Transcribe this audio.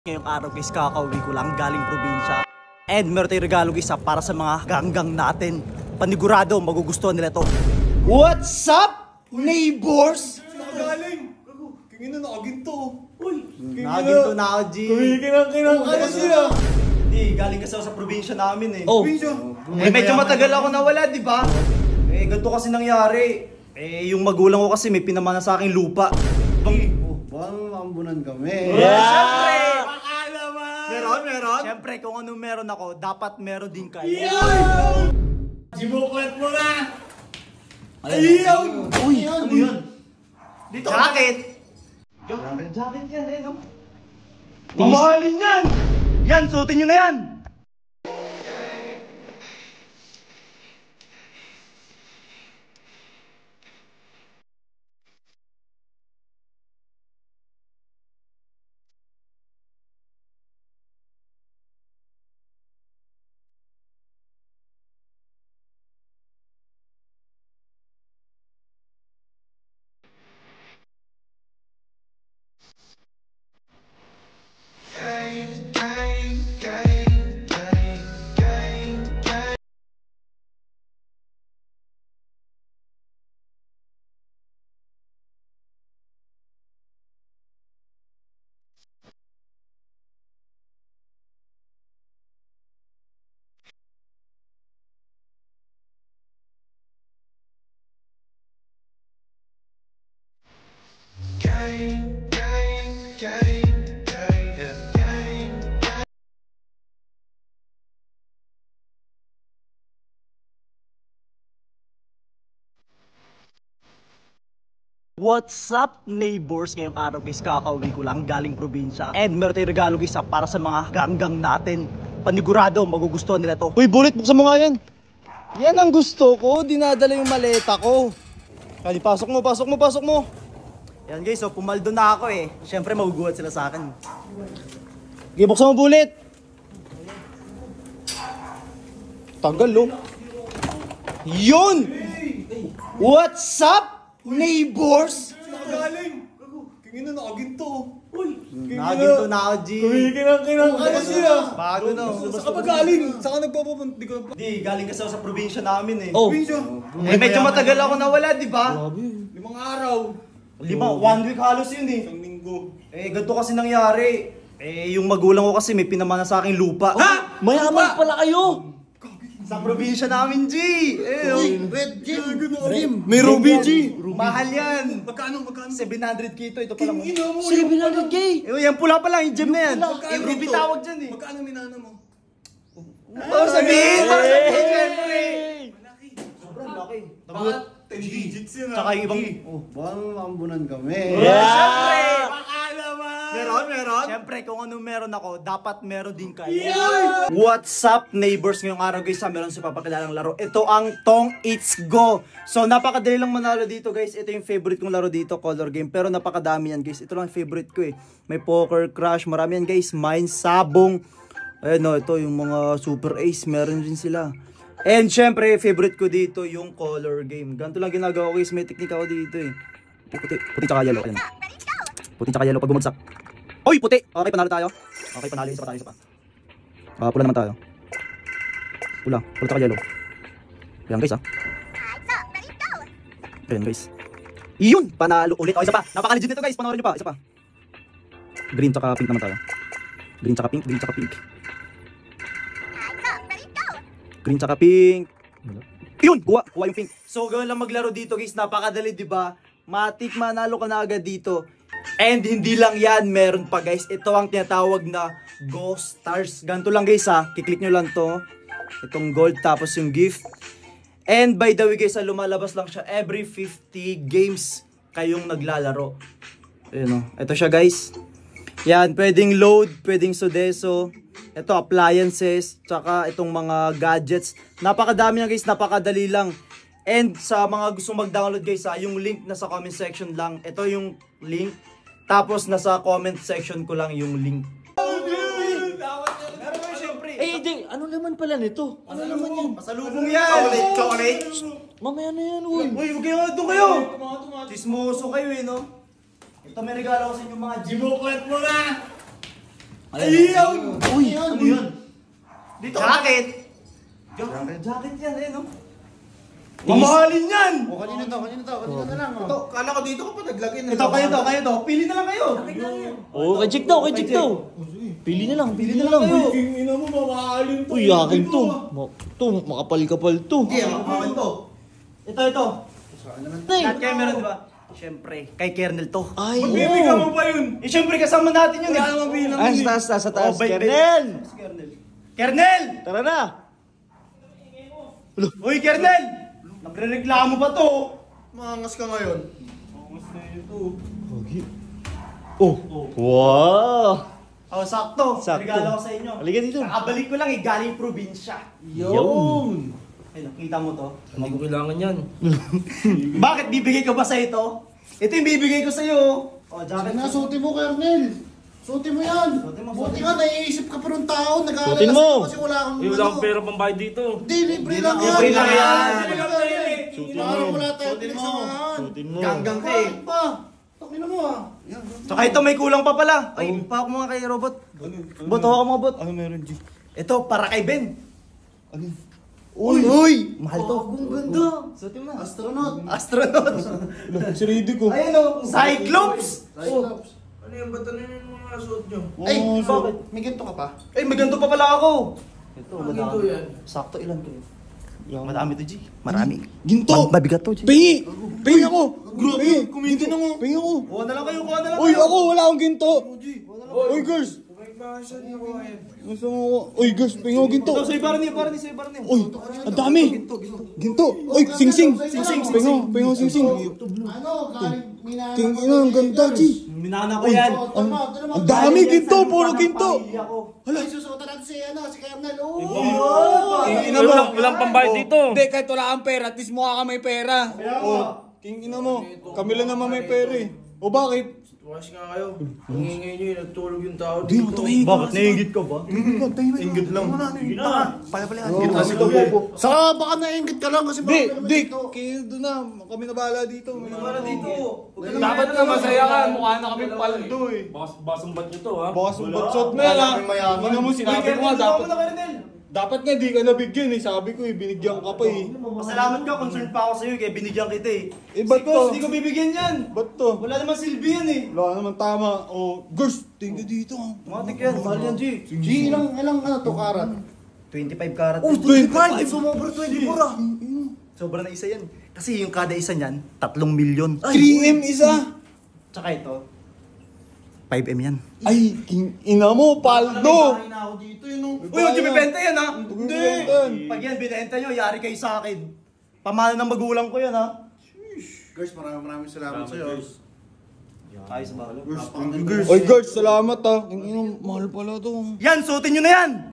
Ngayong araw guys, kakauwi ko lang galing probinsya. And meron tayong regalo guys para sa mga ganggang natin. Panigurado, magugustuhan nila to. What's up, neighbors? Galing! Kingin na nakaginto. Uy! Nakaginto na ako, G. Kinang ka na siya. Di, galing kasi ako sa probinsya namin eh. Oh! Medyo matagal ako nawala, di ba? Ganito kasi nangyari. Yung magulang ko kasi may pinamana sa aking lupa. Bang ambunan kami. Siyempre! Meron? Siyempre, kung anong meron ako, dapat meron din kayo. Jibuklet mo na! Ayaw! Uy! Ano yun? Dito. Jacket! Jacket yan eh, no? Mamahalin yan! Yan, suotin nyo na yan! What's up, neighbors? Ngayong araw guys, kakauwi ko lang galing probinsya. And meron tayong regalo guys para sa mga ganggang natin. Panigurado, magugustuhan nila to. Uy, Bullet! Buksan mo nga yan! Yan ang gusto ko! Dinadala yung maleta ko! Kali, pasok mo! Yan guys, so pumaldo na ako eh. Siyempre magugulat sila sa akin. Okay, buksan mo, Bullet! Tagal, oh! Yun! What's up, neighbors? Galing! Kingin na nakaginto. Uy! Nakaginto na ako, G. Kinang ka na siya. Bago na. Saan ka ba galing? Saan ka nagpapapunta? Di, galing kasi ako sa probinsya namin eh. Oh! Medyo matagal ako nawala, di ba? 5 araw. 1 week halos yun eh. Isang linggo. Ganito kasi nangyari. Yung magulang ko kasi may pinamana sa aking lupa. Ha? Mayaman pala kayo! Sa probinsya namin, G! Red Jim. May Ruby G. Mahal yan! Magkano? 700k ito pa lang. Ina mo. 700k? Yan pula pa lang, yung gem na yan. Yung Ruby tawag dyan eh. Magkano minana mo? Sabihin, syempre! Sobrang laki. Bakit? 10 digits yun. Tsaka yung ibang... Bang ambunan kami. Syempre! Baka naman. Meron? Siyempre, kung anong meron ako, dapat meron din kayo. What's up, neighbors? Ngayong araw guys, meron sa papakilalang laro. Ito ang Tong It's Go. So, napakadali lang manalo dito guys. Ito yung favorite kong laro dito, color game. Pero napakadami yan guys. Ito lang yung favorite ko eh. May Poker Crush, marami yan guys. Mine, Sabong. Ayan o, ito yung mga Super Ace. Meron din sila. And syempre, favorite ko dito yung color game. Ganito lang ginagawa ko guys. May technique ako dito eh. Puti tsaka yellow. Ayan. Puti tsaka yellow pag bumagsak. Uy, puti! Okay, panalo tayo. Okay, panalo. Isa pa. Pula naman tayo. Pula tsaka yellow. Ayan guys ah. Ayan guys. Iyon! Panalo ulit. O, isa pa. Napaka-legit nito guys. Panoorin nyo pa. Isa pa. Green tsaka pink naman tayo. Green tsaka pink. Green tsaka pink. Yun! Kuha yung pink. So, gawin lang maglaro dito guys. Napakadali, diba? Matik, manalo ka na agad dito. And hindi lang yan, meron pa guys. Ito ang tinatawag na Ghost Stars. Ganito lang guys ha. Kiklik nyo lang to. Itong gold tapos yung gift. And by the way guys, lumalabas lang siya every 50 games kayong naglalaro. Ayan o. Ito siya guys. Yan, pwedeng load, pwedeng sudeso. Ito, appliances, tsaka itong mga gadgets. Napakadami na guys, napakadali lang. And sa mga gusto mag-download guys ha, yung link nasa comment section lang. Ito yung link. Tapos nasa comment section ko lang yung link. Ano naman pala nito? Ano naman yan? Pasalubong yan! Chocolate! Mamaya na yan, uy. Uy, huwag kayo doon kayo! Chismoso kayo eh, no? Ito may regalo ko sa inyo mga Jibuklet mo na! Ayaw! Uy, ano yun? Dito. Jacket! Jacket yan, eh, no? Mamahalin yan! O, kanina to, kanina na lang. Ito, kala ko dito ka pa naglagay na. Ito, kayo to. Pili na lang kayo. Oo, kay Jake daw. Pili na lang. kayo. Ina mo, mamahalin to. Uy, akin to. Ito, makapal-kapal to. Hindi, mamahalin to. Ito. Nay. Lahat kayo meron, di ba? Siyempre, kay Kernel to. Ay, Bibigyan mo pa yun. Eh, siyempre, kasama natin yun, eh. Wala namang bilang. Ay, sa taas. Oh, bait, Kernel! Kernel! Tara na! Uy, Kernel! Nagre-reklamo pa to. Maangas ka ngayon. Oh! Wow! Oh, sakto. Sakto. Regalo ko sa inyo. Halika dito. Kakabalik ko lang, eh. Galing probinsya. Yun! Ay, nakita mo to? Hindi ko kailangan yan. Bakit bibigay ko ba sa ito? Ito yung bibigay ko sa iyo. Oh, jacket Na, suotin mo, Kernel. Suotin mo yan. Suotin mo, Buti nga, naiisip ka pa ng tao. Nag-aalala Suotin mo. kasi wala kang Eh, wala akong pera pambayad dito. Hindi, libre lang yan. Libre lang yan. Suotin Parang mo. wala tayo pinagsamahan. Suotin mo. Ganggang ka eh. Bakit pa? Takin mo ah. Yan. Tsaka ito may kulang pa pala. Ay, pa ako mga kay Robot. Bot, hawa ka mga bot. Ano meron, G? Ito, para kay Ben. Ano? Uy! Mahal to. Ang ganda. Suotin mo. Astronaut. Astronaut. Si Rady ko. Ayan o, Cyclops. Cyclops. Ano yung ba't ano yung mga suot nyo? Ay, bakit? may ganito ka pa? Ay, may ganito pa pala ako. Ito, Ginto yan. Sakto, ilan kayo? Madami to, G. Marami. Ginto! Mabigat to, G. Pingi! Pingi ako! Grabe! Ginto na mo! Pingi ako! Kuha na lang kayo, kuha na lang Uy, kayo. ako! Wala akong ginto! Uy, girls! Gusto mo? Uy, girls! Pingi ako ginto! Ito, sa'yo para niyo. Uy! Ang dami! Ginto! Uy, sing-sing! Pingi ako sing-sing! Ano, galing minana. King ina, ang ganda, G! Minana ko yan. Ang dami ginto! Puro ginto! Ay, susuotan natin si Kernel. Oh! King ina mo! Walang pambayad dito. Hindi, kahit wala kang pera, at least mukha ka may pera. Oh, King ina mo. Kami lang naman may pera eh. O bakit? Tuwas nga kayo. Hingingay nyo yung nagtulog yung tao dito. Bakit? Naingit ka ba? Ingit lang. Saka baka nainggit ka lang kasi Di, baka naman di, dito. kayo doon na. Kami na bahala dito. Para dito. Dapat na masaya ka. Mukha na kami paldo eh. Basang ba't nyo to ha? Bukas ang batsot mo yan ha. Ina mo, sinabi ko nga dapat. Dapat nga di ka nabigyan eh. Sabi ko eh, binigyan ka pa eh. Pasalamat ka, concerned pa ako sa'yo kaya binigyan kita eh. Eh, ba't Because to? hindi ko bibigyan yan. Ba't to? Wala naman silbi yan eh. Wala naman tama. Oh, girls, tingnan dito ha. Matik yan, mahal yan G. G, ilang ano to, karat? 25 karat. Oh, 25! Sumobra 24 ah. Sobra na isa yan. Kasi yung kada isa niyan, 3 milyon. 3M isa! Tsaka ito, 5M yan. Ay, king ina mo, paldo! Ay na ako dito yun oh. Uy, huwag yung bibenta yan ha. Hindi. Pag yan binenta nyo, yari kayo sa akin. Pamahal ng magulang ko yan ha. Girls, maraming salamat sa'yo. Ayos ba? Oy, girls, salamat ha. King ina, mahal pala to. Yan, suotin nyo na yan.